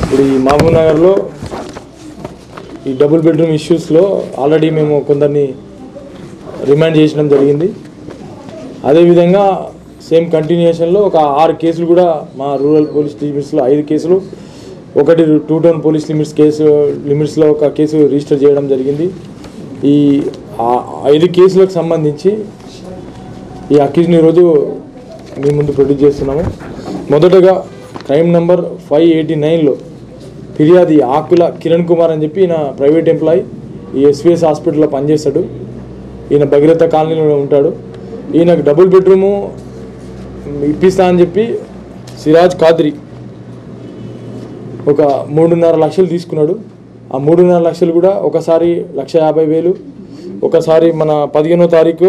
ఇప్పుడు ఈ మహబూబ్ నగర్లో ఈ డబుల్ బెడ్రూమ్ ఇష్యూస్లో ఆల్రెడీ మేము కొందరిని రిమాండ్ చేయడం జరిగింది. అదేవిధంగా సేమ్ కంటిన్యూషన్లో ఒక 6 కేసులు కూడా మా రూరల్ పోలీస్ లిమిట్స్లో 5 కేసులు, ఒకటి 2 టౌన్ పోలీస్ లిమిట్స్లో ఒక కేసు రిజిస్టర్ చేయడం జరిగింది. ఈ 5 కేసులకు సంబంధించి ఈ అక్యూజ్ని ఈరోజు మీ ముందు ప్రొడ్యూస్ చేస్తున్నాము. మొదటగా క్రైమ్ నంబర్ 589లో ఫిర్యాది ఆకుల కిరణ్ కుమార్ అని చెప్పి ఈయన ప్రైవేట్ ఎంప్లాయీ, ఈ ఎస్విఎస్ హాస్పిటల్లో పనిచేస్తాడు. ఈయన భగీరథ కాలనీలో ఉంటాడు. ఈయనకు డబుల్ బెడ్రూము ఇప్పిస్తా అని చెప్పి సిరాజ్ ఖాద్రి ఒక 3.5 లక్షలు తీసుకున్నాడు. ఆ 3.5 లక్షలు కూడా ఒకసారి 1,50,000, ఒకసారి మన 15వ తారీఖు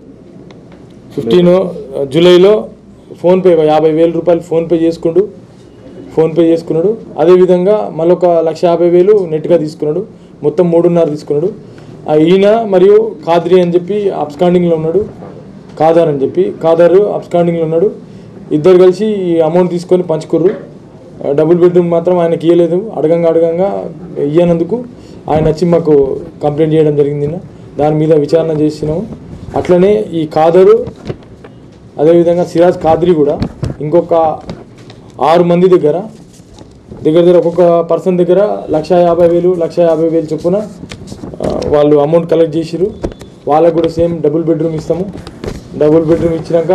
15 జూలైలో ఫోన్పే 50,000 రూపాయలు ఫోన్పే చేసుకున్నాడు. అదేవిధంగా మళ్ళీ ఒక 1,50,000 నెట్గా తీసుకున్నాడు. మొత్తం 3.5 తీసుకున్నాడు. ఈయన మరియు ఖాద్రి అని చెప్పి అబ్స్కాండింగ్లో ఉన్నాడు. కాదర్ అబ్స్కాండింగ్లో ఉన్నాడు. ఇద్దరు కలిసి ఈ అమౌంట్ తీసుకొని పంచుకుర్రు. డబుల్ బెడ్రూమ్ మాత్రం ఆయనకి ఇవ్వలేదు. అడగంగా ఇయ్యనందుకు ఆయన వచ్చి మాకు కంప్లైంట్ చేయడం జరిగింది. దాని మీద విచారణ చేసినాము. అట్లనే ఈ కాదరు అదేవిధంగా సిరాజ్ ఖాద్రి కూడా ఇంకొక 6 మంది దగ్గర ఒక్కొక్క పర్సన్ దగ్గర 1,50,000 చొప్పున వాళ్ళు అమౌంట్ కలెక్ట్ చేసిరు. వాళ్ళకు కూడా సేమ్ డబుల్ బెడ్రూమ్ ఇస్తాము. డబుల్ బెడ్రూమ్ వచ్చినాక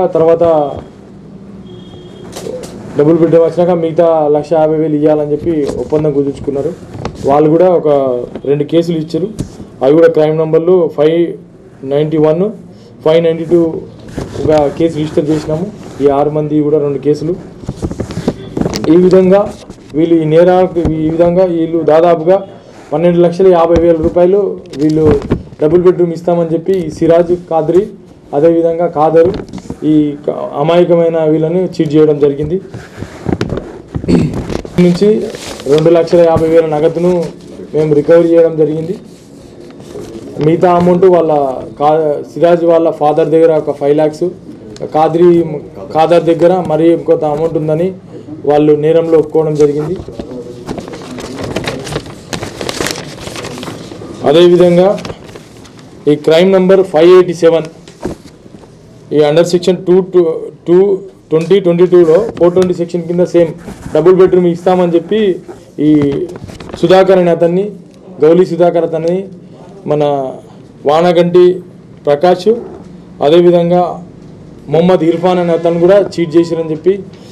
మిగతా 1,50,000 ఇవ్వాలని చెప్పి ఒప్పందం కుదుర్చుకున్నారు. వాళ్ళు కూడా ఒక 2 కేసులు ఇచ్చారు. అవి కూడా క్రైమ్ నంబర్లు 591, 592 ఒక కేసు రిజిస్టర్ చేసినాము. ఈ 6 మంది కూడా 2 కేసులు. ఈ విధంగా వీళ్ళు దాదాపుగా 12,50,000 రూపాయలు వీళ్ళు డబుల్ బెడ్రూమ్ ఇస్తామని చెప్పి సిరాజ్ ఖాద్రి అదేవిధంగా కాదరు ఈ అమాయకమైన వీళ్ళని చీట్ చేయడం జరిగింది. నుంచి 2,50,000 నగదును మేము రికవరీ చేయడం జరిగింది. మిగతా అమౌంట్ సిరాజ్ వాళ్ళ ఫాదర్ దగ్గర ఒక 5 lakhs, కాదర్ దగ్గర మరి ఇంకొంత అమౌంట్ ఉందని వాళ్ళు నేరంలో ఒప్పుకోవడం జరిగింది. అదేవిధంగా ఈ క్రైమ్ నంబర్ 587 ఈ అండర్ సెక్షన్ 2022లో 420 సెక్షన్ కింద సేమ్ డబుల్ బెడ్రూమ్ ఇస్తామని చెప్పి ఈ సుధాకర్ అనే అతన్ని, గౌలి సుధాకర్ అతన్ని, మన వానగంటి ప్రకాష్ అదేవిధంగా మొహమ్మద్ ఇర్ఫాన్ అనే అతను కూడా చీట్ చేశారని చెప్పి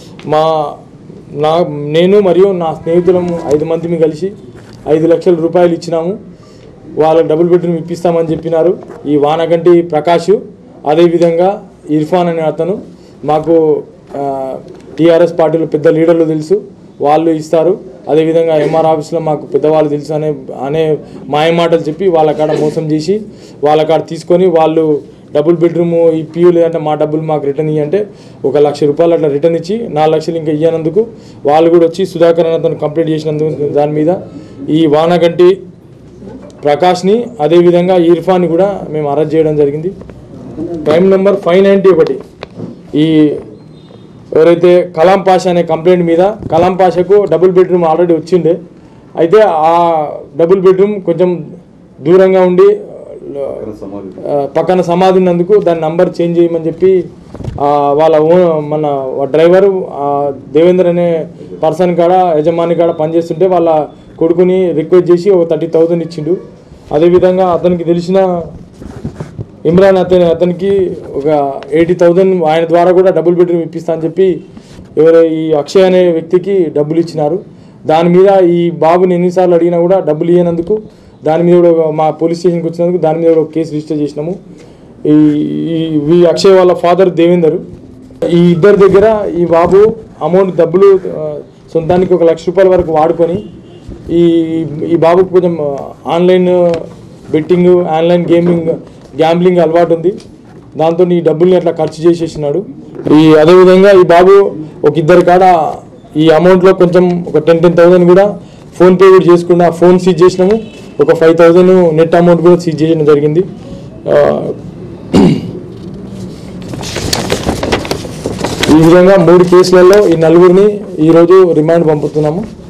నేను మరియు నా స్నేహితులము 5 మందిని కలిసి 5 లక్షల రూపాయలు ఇచ్చినాము. వాళ్ళకి డబుల్ బెడ్రూమ్ ఇప్పిస్తామని చెప్పినారు. ఈ వానగంటి ప్రకాష్ అదేవిధంగా ఇర్ఫాన్ అనే అతను మాకు టీఆర్ఎస్ పార్టీలో పెద్ద లీడర్లు తెలుసు, వాళ్ళు ఇస్తారు. అదేవిధంగా ఎంఆర్ ఆఫీస్లో మాకు పెద్దవాళ్ళు తెలుసు అనే మాయమాటలు చెప్పి వాళ్ళ కాడ మోసం చేసి వాళ్ళ కాడ తీసుకొని వాళ్ళు డబుల్ బెడ్రూమ్ ఇప్పియు లేదంటే మా డబ్బులు మాకు రిటర్న్ ఇవ్వంటే 1,00,000 రూపాయలు అట్లా రిటర్న్ ఇచ్చి 4 లక్షలు ఇంకా ఇవ్వనందుకు వాళ్ళు కూడా వచ్చి సుధాకర్ అనే అతను కంప్లైంట్ చేసినందుకు దాని మీద ఈ వానగంటి ప్రకాష్ని అదేవిధంగా ఇర్ఫాన్ని కూడా మేము అరెస్ట్ చేయడం జరిగింది. క్రైమ్ నెంబర్ 591 ఈ ఎవరైతే కలాం పాషా అనే కంప్లైంట్ మీద కలాం పాషాకు డబుల్ బెడ్రూమ్ ఆల్రెడీ వచ్చిండే. అయితే ఆ డబుల్ బెడ్రూమ్ కొంచెం దూరంగా ఉండి పక్కన సమాధి ఉన్నందుకు దాని నంబర్ చేంజ్ చేయమని చెప్పి మన డ్రైవరు దేవేందర్ అనే పర్సన్ కాడ యజమాని కాడ పనిచేస్తుంటే వాళ్ళ కొడుకుని రిక్వెస్ట్ చేసి ఒక 30,000 ఇచ్చిండు. అదేవిధంగా అతనికి తెలిసిన ఇమ్రాన్ అతనికి ఒక 80,000 ఆయన ద్వారా కూడా డబుల్ బెడ్రూమ్ ఇప్పిస్తా అని చెప్పి ఈ అక్షయ్ అనే వ్యక్తికి డబ్బులు ఇచ్చినారు. దాని మీద ఈ బాబుని ఎన్నిసార్లు అడిగినా కూడా డబ్బులు ఇవ్వనందుకు దాని మీద కూడా మా పోలీస్ స్టేషన్కి వచ్చినందుకు దాని మీద కూడా ఒక కేసు రిజిస్టర్ చేసినాము. ఈ అక్షయ్ వాళ్ళ ఫాదర్ దేవేందర్ ఈ ఇద్దరి దగ్గర ఈ బాబు అమౌంట్ డబ్బులు సొంతానికి 1,00,000 రూపాయల వరకు వాడుకొని ఈ బాబుకు కొంచెం ఆన్లైన్ బెట్టింగ్, ఆన్లైన్ గ్యాంబ్లింగ్ అలవాటు ఉంది. దాంతో ఈ డబ్బుల్ని అట్లా ఖర్చు చేసేసినాడు. అదేవిధంగా ఈ బాబు ఒక ఇద్దరి కాడ ఈ అమౌంట్లో కొంచెం ఒక 10,000 కూడా ఫోన్పే కూడా చేసుకున్న ఫోన్ సీజ్ చేసినాము. ఒక 5,000 నెట్ అమౌంట్ కూడా సీజ్ చేయడం జరిగింది. ఈ విధంగా 3 కేసులలో ఈ నలుగురిని ఈరోజు రిమాండ్ పంపుతున్నాము.